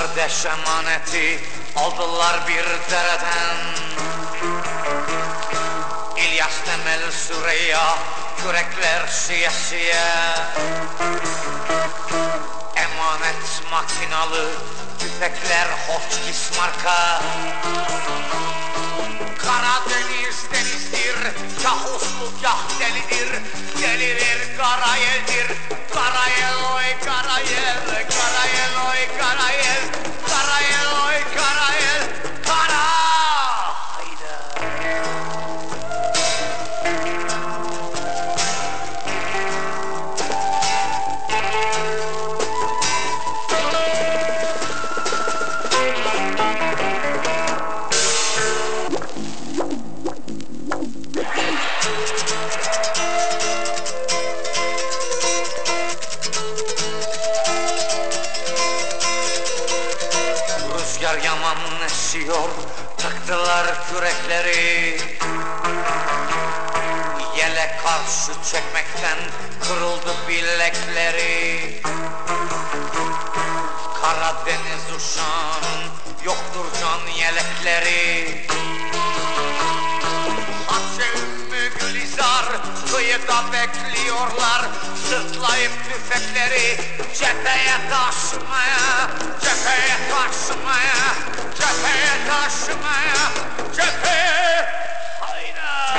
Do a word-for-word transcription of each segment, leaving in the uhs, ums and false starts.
kardeş emaneti aldılar bir dereden. İlyas Temel Süreyya, kürekler siye siye. Emanet makinalı tüfekler Hotchkiss marka. Karadeniz denizdir, kah uslu kah delidir. Delidir Karayel'dir, Karayel oy Karayel, Karayel oy Karayel, Karayel oy Karayel, Kara. Hayda. Rüzgar yaman esiyor, taktılar kürekleri. Yele karşı çekmekten kırıldı bilekleri. Karadeniz uşağının yoktur can yelekleri. Hacı Ümmü Gülizar kıyıda bekliyorlar, sırtlayıp tüfekleri cepheye taşımaya, cepheye taşımaya, cepheye taşımaya, cepheye. Hayda!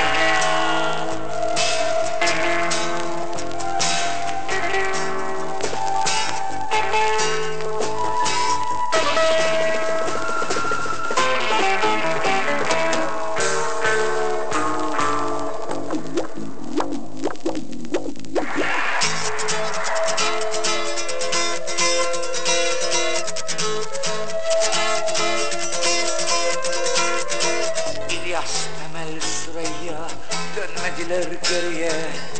İlyas Temel Süreyya dönmediler geriye.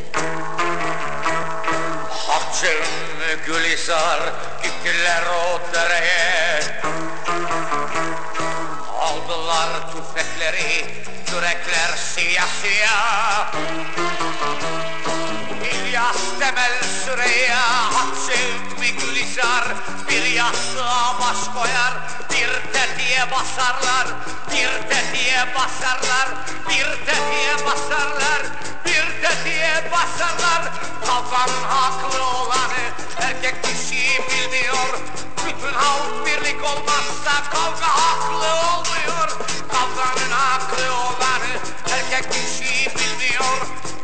Hacı Ümmü Gülizar gittiler o dereye. Aldılar tüfekleri, kürekler siyah siyah. İlyas Temel Süreyya, Hacı Ümmü Gülizar bir yastığa baş koyar, bir tetiğe basarlar, bir tetiğe basarlar, bir tetiğe basarlar, bir tetiğe basarlar. Kavganın haklı olanı erkek dişi bilmiyor. Bütün halk birlik olmazsa kavga haklı olmuyor. Kavganın haklı olanı erkek dişi bilmiyor.